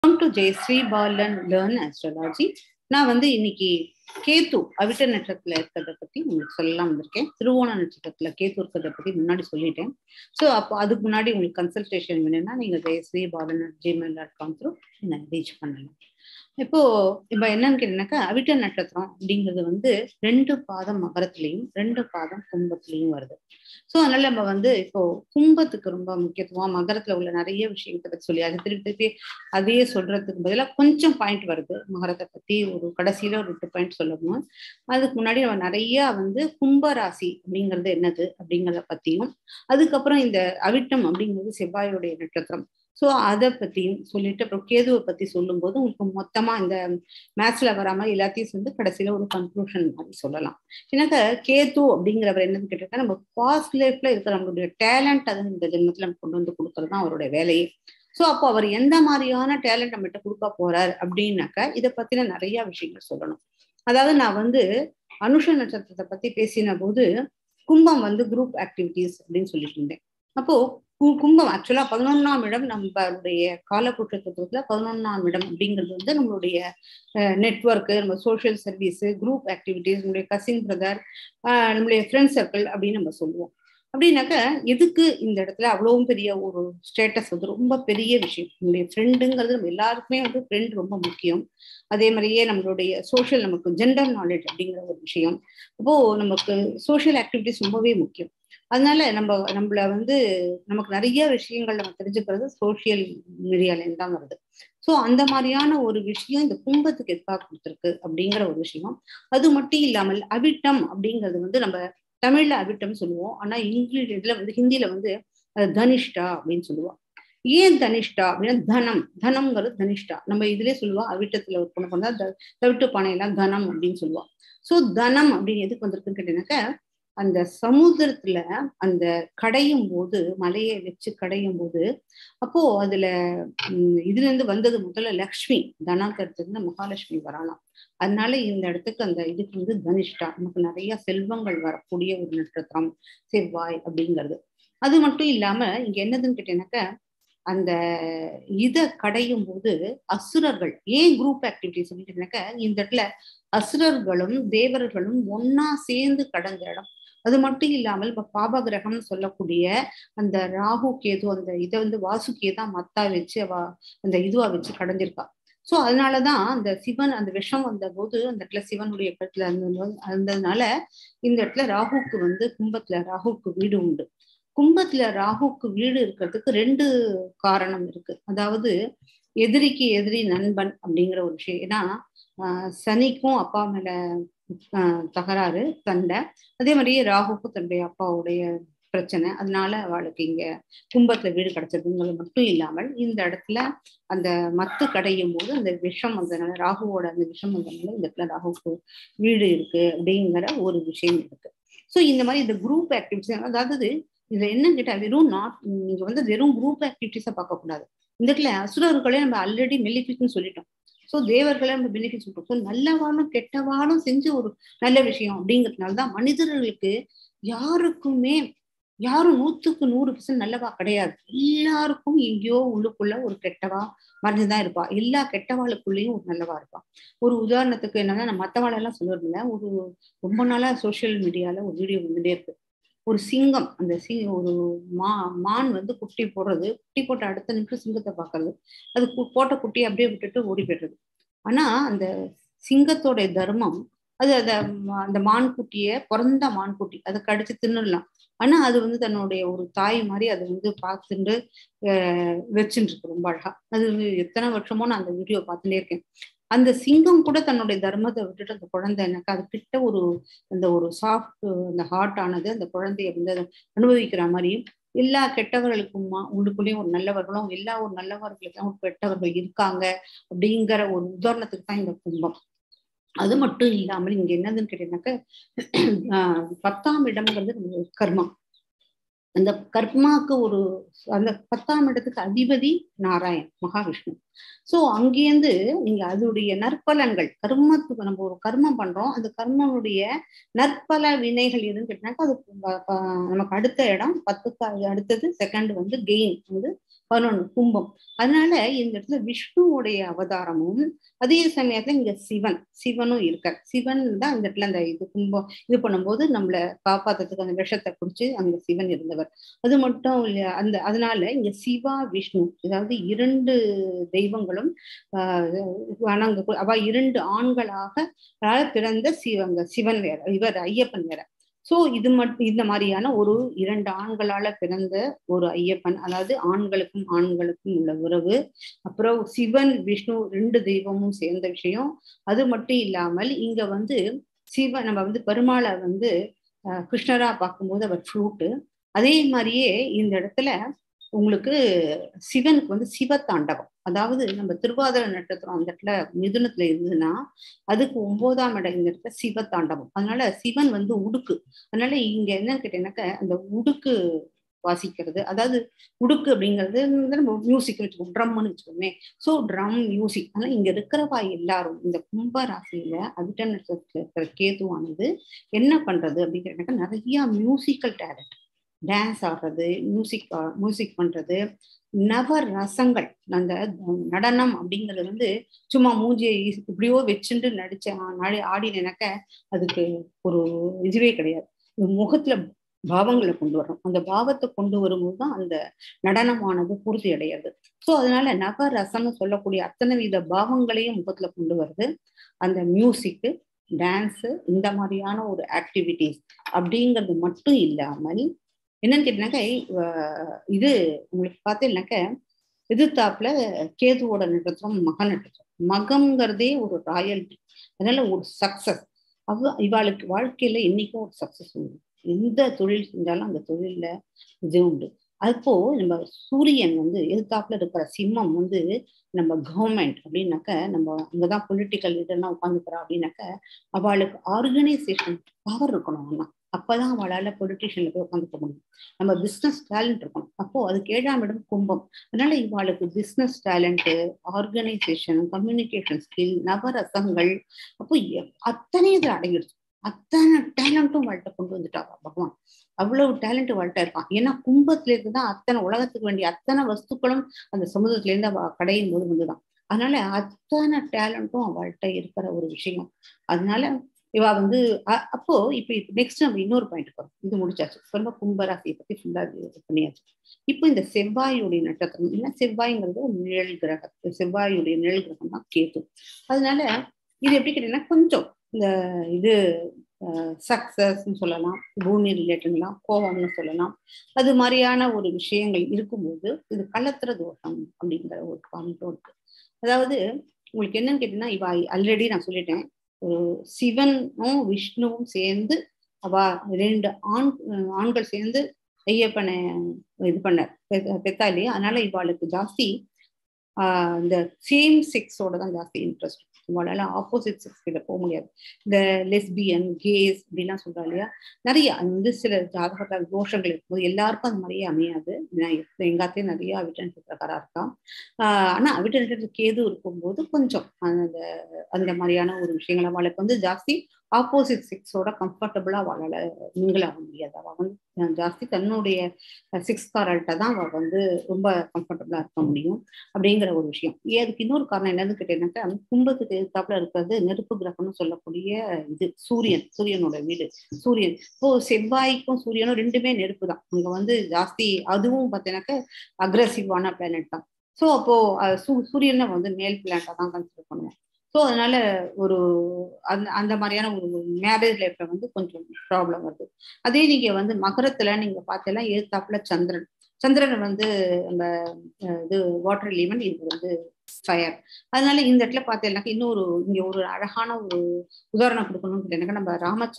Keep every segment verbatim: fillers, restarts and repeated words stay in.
Welcome to Jayashree Balan Learn Astrology. நான் வந்து இன்னைக்கு கேத்து அவிட்ட நட்சத்திரத்துல இருக்கிறத பத்தி உங்களுக்கு சொல்லலாம் வந்திருக்கேன். திருவோண நட்சத்திரத்துல கேத்து இருக்கிறத பத்தி முன்னாடி சொல்லிட்டேன். ஸோ அப்போ அதுக்கு முன்னாடி உங்களுக்கு கன்சல்டேஷன் வேணும்னா நீங்க Jayashree Balan Gmail dot com through என்ன ரீச் பண்ணலாம். இப்போ இப்ப என்னன்னு கேட்டீங்கன்னாக்கா அவிட்ட நட்சத்திரம் அப்படிங்கிறது வந்து ரெண்டு பாதம் மகரத்திலையும் ரெண்டு பாதம் கும்பத்திலையும் வருது. ஸோ அதனால நம்ம வந்து இப்போ கும்பத்துக்கு ரொம்ப முக்கியத்துவம், மகரத்துல உள்ள நிறைய விஷயத்தை பத்தி சொல்லி அது திருப்பி திருப்பி அதையே சொல்றதுக்கு பதிலாக கொஞ்சம் பாயிண்ட் வருது மகரத்தை பத்தி ஒரு கடைசியில ஒரு ரெண்டு பாயிண்ட் சொல்லணும். அதுக்கு முன்னாடி நம்ம நிறைய வந்து கும்ப ராசி அப்படிங்கிறது என்னது அப்படிங்கிறத பத்தியும், அதுக்கப்புறம் இந்த அவிட்டம் அப்படிங்கிறது செவ்வாயுடைய நட்சத்திரம், ஸோ அதை பத்தியும் சொல்லிட்டு அப்புறம் கேதுவை பத்தி சொல்லும் போது உங்களுக்கு மொத்தமா இந்த மேத்ஸ்ல வராம எல்லாத்தையும் சேர்ந்து கடைசியில ஒரு கன்க்ளூஷன் மாதிரி சொல்லலாம். ஏன்னாக்கா கேது அப்படிங்கிறவர் என்னன்னு கேட்டிருக்கா, நம்ம பாஸ்ட் லைஃப்ல இருக்கிற நம்மளுடைய டேலண்ட் அதை இந்த ஜென்மத்துல நம்ம கொண்டு வந்து கொடுக்கறது தான் அவருடைய வேலையே. ஸோ அப்போ அவர் எந்த மாதிரியான டேலண்ட் நம்மகிட்ட கொடுக்க போறார் அப்படின்னாக்கா இதை பத்தின நிறைய விஷயங்கள் சொல்லணும். அதாவது நான் வந்து அனுஷ நட்சத்திரத்தை பத்தி பேசின போது கும்பம் வந்து குரூப் ஆக்டிவிட்டிஸ் அப்படின்னு சொல்லிட்டு இருந்தேன். அப்போ கும்பம் ஆக்சுவலா பதினொன்னாம் இடம் நம்மளுடைய காலப்புற்றத்துல பதினொன்னாம் இடம் அப்படிங்கிறது வந்து நம்மளுடைய நெட்ஒர்க்கு, நம்ம சோசியல் சர்வீஸ், குரூப் ஆக்டிவிட்டிஸ், நம்மளுடைய கசின் பிரதர், நம்மளுடைய ஃப்ரெண்ட் சர்க்கிள் அப்படின்னு நம்ம சொல்லுவோம். அப்படின்னாக்க எதுக்கு இந்த இடத்துல அவ்வளவும் பெரிய ஒரு ஸ்டேட்டஸ் வந்து ரொம்ப பெரிய விஷயம். நம்மளுடைய ஃப்ரெண்டுங்கிறது நம்ம எல்லாருக்குமே வந்து ஃப்ரெண்ட் ரொம்ப முக்கியம். அதே மாதிரியே நம்மளுடைய சோஷியல் நமக்கு ஜெண்டர் நாலேஜ் அப்படிங்கிற ஒரு விஷயம், அப்போ நமக்கு சோஷியல் ஆக்டிவிட்டிஸ் ரொம்பவே முக்கியம். அதனால நம்ம நம்மள வந்து நமக்கு நிறைய விஷயங்கள் நம்ம தெரிஞ்சுக்கிறது சோசியல் மீடியாலேருந்து தான் வருது. ஸோ அந்த மாதிரியான ஒரு விஷயம் இந்த கும்பத்துக்கு எதுக்காக கொடுத்துருக்கு அப்படிங்கிற ஒரு விஷயம். அது மட்டும் இல்லாமல் அவிட்டம் அப்படிங்கிறது வந்து நம்ம தமிழ்ல அவிட்டம் சொல்லுவோம், ஆனா இங்கிலீஷ் இதுல வந்து ஹிந்தியில வந்து தனிஷ்டா அப்படின்னு சொல்லுவோம். ஏன் தனிஷ்டா அப்படின்னா தனம், தனம்ங்கிறது தனிஷ்டா. நம்ம இதுலயே சொல்லுவோம் அவிட்டத்துல ஒரு பொண்ணு பண்ணா தவிட்டு பானையெல்லாம் தனம் அப்படின்னு சொல்லுவோம். ஸோ தனம் அப்படின்னு எதுக்கு வந்திருக்குன்னு கேட்டீங்கன்னாக்க அந்த சமுத்திரத்துல அந்த கடையும் போது, மலையை வச்சு கடையும் போது, அப்போ அதுல உம் இதுல இருந்து வந்தது முதல்ல லக்ஷ்மி, தனாக்கரத்துக்கு மகாலட்சுமி வரலாம். அதனால இந்த இடத்துக்கு அந்த இதுக்கு வந்து தனிஷ்டா, நமக்கு நிறைய செல்வங்கள் வரக்கூடிய ஒரு நட்சத்திரம் செவ்வாய் அப்படிங்கிறது. அது மட்டும் இல்லாம இங்க என்னதுன்னு கேட்டீங்கன்னாக்க அந்த இதை கடையும் போது அசுரர்கள், ஏன் குரூப் ஆக்டிவிட்டிஸ் அப்படின்னாக்க இந்த இடத்துல அசுரர்களும் தேவர்களும் ஒன்னா சேர்ந்து கடந்த இடம். அது மட்டும் இல்லாமல் இப்ப பாபகிரகம்னு சொல்லக்கூடிய அந்த ராகு கேது அந்த இதை வந்து வாசுக்கியை தான் மத்தா வச்சு அவ அந்த இதுவா வச்சு கடைஞ்சிருக்கா. ஸோ அதனாலதான் அந்த சிவன் அந்த விஷம் வந்த போது அந்த இடத்துல சிவனுடைய இடத்துல இருந்ததுனால இந்த இடத்துல ராகுக்கு வந்து கும்பத்துல ராகுக்கு வீடு உண்டு. கும்பத்துல ராகுக்கு வீடு இருக்கிறதுக்கு ரெண்டு காரணம் இருக்கு. அதாவது எதிரிக்கு எதிரி நண்பன் அப்படிங்கிற ஒரு விஷயம். ஏன்னா ஆஹ் சனிக்கும் அப்பா மேல ஆஹ் தகராறு சண்டை, அதே மாதிரியே ராகுக்கும் தன்னுடைய அப்பாவுடைய பிரச்சனை, அதனால அவளுக்கு இங்க கும்பத்துல வீடு கிடைச்சதுங்கிறது மட்டும் இல்லாமல் இந்த இடத்துல அந்த மத்து கடையும் போது அந்த விஷம் வந்ததுனால ராகுவோட அந்த விஷம் வந்ததுனால இந்த இடத்துல ராகுக்கு வீடு இருக்கு அப்படிங்கிற ஒரு விஷயம் இருக்கு. ஸோ இந்த மாதிரி இந்த குரூப் ஆக்டிவிட்டிஸ், அதாவது இதுல என்ன கேட்டா வெறும் நாட் நீங்க வந்து வெறும் குரூப் ஆக்டிவிட்டிஸா பார்க்கக்கூடாது. இந்த இடத்துல அசுரர்களே நம்ம ஆல்ரெடி மெலிஃபிக்னு சொல்லிட்டோம். ஸோ தேவர்களை நம்ம பெனிஃபிட் சொல்றோம். ஸோ நல்லவானும் கெட்டவானும் செஞ்ச ஒரு நல்ல விஷயம் அப்படிங்கிறதுனாலதான் மனிதர்களுக்கு யாருக்குமே யாரும் நூத்துக்கு நூறு பர்சன்ட் நல்லவா கிடையாது. எல்லாருக்கும் எங்கேயோ உள்ளுக்குள்ள ஒரு கெட்டவா மறைஞ்சுதான் இருப்பா. எல்லா கெட்டவாளுக்குள்ளேயும் ஒரு நல்லவா இருப்பா. ஒரு உதாரணத்துக்கு என்னன்னா நான் மற்றவாளெல்லாம் சொல்றதில்ல, ஒரு ரொம்ப நாளா சோசியல் மீடியால ஒரு வீடியோ வந்துட்டே இருக்கு. ஒரு சிங்கம், அந்த சி ஒரு மா மான் வந்து குட்டி போடுறது, குட்டி போட்ட அடுத்த நிமிஷம் சிங்கத்தை பார்க்கறது, அது போட்ட குட்டியை அப்படியே விட்டுட்டு ஓடி போயிடுறது. ஆனா அந்த சிங்கத்தோடைய தர்மம் அது அத அந்த மான் குட்டிய பிறந்த மான் குட்டி அதை கடிச்சு தின்னுடலாம். ஆனா அது வந்து தன்னுடைய ஒரு தாய் மாதிரி அதை வந்து பார்த்துட்டு அஹ் வச்சுட்டு இருக்கு ரொம்ப அழகா. அது எத்தனை வருஷமோ நான் அந்த வீடியோ பார்த்துட்டே இருக்கேன். அந்த சிங்கம் கூட தன்னுடைய தர்மத்தை விட்டுட்டு அந்த குழந்தை எனக்கு அது கிட்ட ஒரு அந்த ஒரு சாஃப்ட் அந்த ஹார்ட் ஆனது அந்த குழந்தைய வந்து அனுபவிக்கிற மாதிரி எல்லா கெட்டவர்களுக்குமா உள்ளுக்குள்ளேயும் ஒரு நல்லவர்களும் எல்லா ஒரு நல்லவர்களுக்கும் ஒரு கெட்டவர்கள் இருக்காங்க அப்படிங்கிற ஒரு உதாரணத்துக்கு தான் இந்த கும்பம். அது மட்டும் இல்லாமல் இங்க என்னதுன்னு கேட்டீங்கன்னாக்க ஆஹ் பத்தாம் இடம்ங்கிறது கர்மா. அந்த கர்மாக்கு ஒரு அந்த பத்தாம் இடத்துக்கு அதிபதி நாராயண் மகாவிஷ்ணு. சோ அங்கேருந்து நீங்க அதோடைய நற்பலன்கள், கர்மத்துக்கு நம்ம ஒரு கர்மம் பண்றோம், அந்த கர்மனுடைய நற்பல வினைகள் எதுன்னு கேட்டாக்கா அது நமக்கு அடுத்த இடம் பத்துக்கு அடுத்தது செகண்ட் வந்து கெயின் வந்து பதினொன்னு கும்பம். அதனால இந்த இடத்துல விஷ்ணுவுடைய அவதாரமும் அதே சமயத்துல இங்க சிவன் சிவனும் இருக்கார். சிவன் தான் இந்த இடத்துல அந்த இது கும்பம் இது பண்ணும்போது நம்மளை காப்பாத்துறதுக்கு அந்த விஷத்தை குடிச்சு அங்க சிவன் இருந்தவர். அது மட்டும் இல்ல, அந்த அதனால இங்க சிவா விஷ்ணு அதாவது இரண்டு தெய்வங்களும் ஆஹ் வணங்க அவ இரண்டு ஆண்களாக பிறந்த சிவங்க சிவன் வேற, இவர் ஐயப்பன் வேற. சோ இது மட்டும் இந்த மாதிரியான ஒரு இரண்டு ஆண்களால பிறந்த ஒரு ஐயப்பன், அதாவது ஆண்களுக்கும் ஆண்களுக்கும் உள்ள உறவு. அப்புறம் சிவன் விஷ்ணு ரெண்டு தெய்வமும் சேர்ந்த விஷயம். அது மட்டும் இல்லாமல் இங்க வந்து சிவன் நம்ம வந்து பெருமாளை வந்து அஹ் கிருஷ்ணரா பார்க்கும்போது அவர் ஃப்ளூட்டு. அதே மாதிரியே இந்த இடத்துல உங்களுக்கு சிவனுக்கு வந்து சிவத்தாண்டவம், அதாவது நம்ம திருவாதிரை நட்சத்திரம் அந்த இடத்துல மிதுனத்துல இருந்ததுன்னா அதுக்கு ஒன்பதாம் இடம் இந்த இடத்துல சிவத்தாண்டவம். அதனால சிவன் வந்து உடுக்கு. அதனால இங்க என்னன்னு கேட்டீங்கன்னாக்க அந்த உடுக்கு வாசிக்கிறது, அதாவது உடுக்கு அப்படிங்கிறது நம்ம மியூசிக் வச்சுக்கோம், ட்ரம்னு வச்சுக்கோமே. So drum music. ஆனால் இங்க இருக்கிறவா எல்லாரும் இந்த கும்ப ராசியில அவிட்ட நட்சத்திரத்துல இருக்கிற கேதுவானது என்ன பண்றது அப்படிங்கிறனாக்க நிறைய மியூசிக்கல் டேலண்ட், டான்ஸ் ஆடுறது, மியூசிக் மியூசிக் பண்றது, நவ ரசங்கள். அந்த நடனம் அப்படிங்கிறது வந்து சும்மா மூஞ்சியை இப்படியோ வச்சுட்டு நடிச்ச ஆடினாக்க அதுக்கு ஒரு இதுவே கிடையாது. முகத்துல பாவங்களை கொண்டு வரணும். அந்த பாவத்தை கொண்டு வரும்போது தான் அந்த நடனமானது பூர்த்தி அடையாது. ஸோ அதனால நவ ரசம்னு சொல்லக்கூடிய அத்தனை வித பாவங்களையும் முகத்துல கொண்டு வருது அந்த மியூசிக்கு, டான்ஸு, இந்த மாதிரியான ஒரு ஆக்டிவிட்டிஸ். அப்படிங்கிறது மட்டும் இல்லாமல் என்னன்னு கேட்டீங்கன்னாக்க இது உங்களுக்கு பார்த்தீங்கன்னாக்க எதிர்த்தாப்புல கேதுவோட நட்சத்திரம் மக நட்சத்திரம். மகம்ங்கிறதே ஒரு ராயல்டி, அதனால ஒரு சக்சஸ். அவ இவாளுக்கு வாழ்க்கையில என்னைக்கும் ஒரு சக்சஸ் உண்டு. எந்த தொழில் செஞ்சாலும் அந்த தொழில்ல இது உண்டு. அப்போ நம்ம சூரியன் வந்து எதிர்த்தாப்புல இருக்கிற சிம்மம் வந்து நம்ம கவர்மெண்ட் அப்படின்னாக்க நம்ம அங்கதான் பொலிட்டிக்கல் லீடர்லாம் உட்காந்துக்கிறா அப்படின்னாக்க அவளுக்கு ஆர்கனைசேஷன் பவர் இருக்கணும். ஆனா அப்பதான் அவளால பொலிட்டிஷியன்ல போய் உட்காந்துக்க முடியும். நம்ம பிசினஸ் டேலண்ட் இருக்கணும். அப்போ அதுக்கு ஏழாம் இடம் கும்பம். அதனால இவாளுக்கு business talent, organisation, communication skill, நவரசங்கள், அப்போ அத்தனை இதுல அடங்கிடுச்சு. அத்தனை டேலண்ட்டும் வாழ்க்கை கொண்டு வந்துட்டா பகவான். அவ்வளவு டேலண்ட் வாழ்க்கை இருக்கான். ஏன்னா கும்பத்துல இருந்துதான் அத்தனை உலகத்துக்கு வேண்டிய அத்தனை வஸ்துக்களும் அந்த சமுதிரத்துல இருந்து அவ கடையும் போது வந்துதான். அதனால அத்தனை டேலண்ட்டும் அவள்கிட்ட இருக்கிற ஒரு விஷயம். அதனால இவ வந்து அப்போ இப்ப நெக்ஸ்ட் நம்ம இன்னொரு பாயிண்ட் போறோம். இது முடிச்சாச்சு. ரொம்ப கும்பராசியை பத்தி ஃபுல்லா பண்ணியாச்சு. இப்போ இந்த செவ்வாயுடைய நட்சத்திரம் என்ன, செவ்வாய்ங்கிறது ஒரு நிழல் கிரகம். செவ்வாயுடைய நிழல் கிரகம் தான் கேது. அதனால இது எப்படி கேட்டீங்கன்னா கொஞ்சம் இந்த இது சக்சஸ்ன்னு சொல்லலாம், பூமி ரிலேட்டட்லாம், கோபம்னு சொல்லலாம். அது மாதிரியான ஒரு விஷயங்கள் இருக்கும்போது இது கலத்திர தோஷம் அப்படிங்கிற ஒரு காரணம் இருக்கு. அதாவது உங்களுக்கு என்னன்னு கேட்டீங்கன்னா இவ ஆல்ரெடி நான் சொல்லிட்டேன், ஒரு சிவனும் விஷ்ணுவும் சேர்ந்து அவ ரெண்டு ஆண் ஆண்கள் சேர்ந்து ஐயப்பனை இது பண்ண பெத்தா இல்லையா. அதனால இவாளுக்கு ஜாஸ்தி ஆஹ் இந்த சேம் செக்ஸோட தான் ஜாஸ்தி இன்ட்ரெஸ்ட். இவாளால ஆப்போசிட் செக்ஸ் கிட்ட போக முடியாது. இந்த லெஸ்பியன், கேஸ் அப்படிலாம் சொல்றா இல்லையா, நிறைய அது வந்து சில ஜாதகத்தால் தோஷங்கள் இருக்கும்போது எல்லாருக்கும் அது மாதிரியே அமையாது. எங்காத்தையும் நிறைய அவிட்ட நட்சத்திரக்காரா இருக்கா. ஆஹ் ஆனா அவிட்ட நட்சத்திர கேது இருக்கும்போது கொஞ்சம் அந்த அந்த மாதிரியான ஒரு விஷயங்கள் அவளுக்கு வந்து ஜாஸ்தி ஆப்போசிட் செக்ஸோட கம்ஃபர்டபுளா அவளால மிங்கிள் ஆக முடியாது. அவள் வந்து ஜாஸ்தி தன்னுடைய செக்ஸ்காரர்கிட்ட தான் அவள் வந்து ரொம்ப கம்ஃபர்டபுளா இருக்க முடியும் அப்படிங்கிற ஒரு விஷயம். அதுக்கு இன்னொரு காரணம் என்னன்னு கேட்டீங்கன்னாக்கா கும்பத்துக்கு எதிர்த்தாப்புல இருக்கிறது நெருப்பு கிரகம்னு சொல்லக்கூடிய இது சூரியன், சூரியனோட வீடு சூரியன். இப்போ செவ்வாய்க்கும் சூரியனும் ரெண்டுமே நெருப்பு தான். அங்க வந்து ஜாஸ்தி அதுவும் பார்த்தீங்கன்னாக்க அக்ரெசிவான பிளானட் தான். ஸோ அப்போ சூரியனை வந்து மேல் பிளானட்டா தான் கன்சிடர் பண்ணுவோம். ஸோ அதனால ஒரு அந்த அந்த மாதிரியான ஒரு மேரேஜ் லைஃப்ல வந்து கொஞ்சம் ப்ராப்ளம் வருது. அதே நீங்க வந்து மகரத்துல நீங்க பார்த்தீங்கன்னா எதிர்த்தாப்புல சந்திரன். சந்திரன் வந்து நம்ம இது வாட்டர் எலிமெண்ட், இது வந்து ஃபயர். அதனால இந்த இடத்துல பார்த்தீங்கன்னாக்கா இன்னொரு இங்க ஒரு அழகான ஒரு உதாரணம் கொடுக்கணும்னு கேட்டீங்கன்னா நம்ம ராமச்ச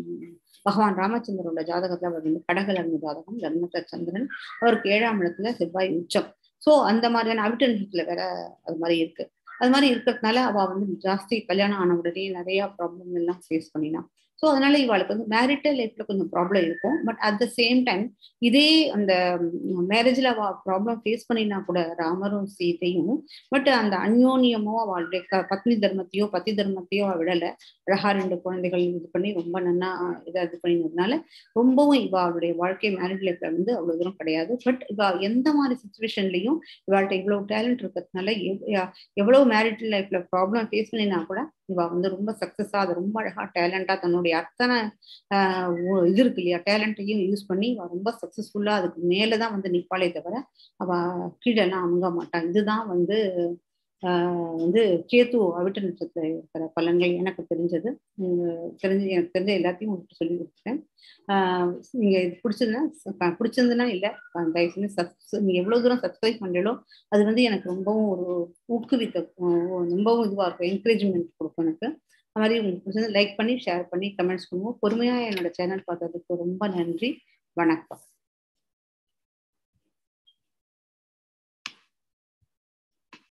பகவான் ராமச்சந்திரோட ஜாதகத்துல அவர் வந்து கடகலர்ன ஜாதகம், லக்னத்துல சந்திரன், அவருக்கு ஏழாம் இடத்துல செவ்வாய் உச்சம். ஸோ அந்த மாதிரியான அவிட்ட நட்சத்திரத்துல வேற அது மாதிரி இருக்கு. அது மாதிரி இருக்கிறதுனால அவ வந்து ஜாஸ்தி கல்யாணம் ஆன உடனே நிறைய ப்ராப்ளம் எல்லாம் ஃபேஸ் பண்ணினா. ஸோ அதனால இவாளுக்கு வந்து மேரிட்டல் லைஃப்ல கொஞ்சம் ப்ராப்ளம் இருக்கும். But at the same time இதே அந்த மேரேஜ்ல அவ ப்ராப்ளம் ஃபேஸ் பண்ணினா கூட ராமரும் சீதையும், பட் அந்த அந்யோன்யமோ அவளுடைய க பத்னி தர்மத்தையோ பதி தர்மத்தையோ அவ விடல. அழகா ரெண்டு குழந்தைகள் இது பண்ணி ரொம்ப நன்னா இதை இது பண்ணினதுனால ரொம்பவும் இவ அவளுடைய வாழ்க்கை மேரிட் லைஃப்ல வந்து அவ்வளவு தூரம் கிடையாது. பட் இவ எந்த மாதிரி சுச்சுவேஷன்லையும் இவாள்கிட்ட இவ்வளவு டேலண்ட் இருக்கிறதுனால எவ்வளவு மேரிட்டல் லைஃப்ல ப்ராப்ளம் ஃபேஸ் பண்ணினா கூட இவ வந்து ரொம்ப சக்சஸா அதை ரொம்ப அழகா டேலண்டா தன்னுடைய அத்தனை ஆஹ் இது இருக்கு இல்லையா டேலண்ட்டையும் யூஸ் பண்ணி அவ ரொம்ப சக்சஸ்ஃபுல்லா அதுக்கு மேலதான் வந்து நிப்பாளே தவிர அவ கீழெல்லாம் அமுங்க மாட்டான். இதுதான் வந்து ஆஹ் வந்து கேத்து அவிட்ட நட்சத்திர இருக்கிற பலன்கள் எனக்கு தெரிஞ்சது. தெரிஞ்சு எனக்கு தெரிஞ்ச எல்லாத்தையும் உங்களுக்கு சொல்லி கொடுத்துட்டேன். ஆஹ் நீங்க இது பிடிச்சிருந்தா பிடிச்சிருந்துன்னா இல்லை தயவு செஞ்சு சப்ஸ் நீங்க எவ்வளவு தூரம் சப்ஸ்கிரைப் பண்றீங்களோ அது வந்து எனக்கு ரொம்பவும் ஒரு ஊக்குவித்த ரொம்பவும் இதுவா இருக்கும், என்கரேஜ்மெண்ட் கொடுக்கும் எனக்கு. அது மாதிரி உங்களுக்கு பிடிச்சது லைக் பண்ணி ஷேர் பண்ணி கமெண்ட்ஸ் பண்ணுவோம். பொறுமையா என்னோட சேனல் பார்த்ததுக்கு ரொம்ப நன்றி. வணக்கம்.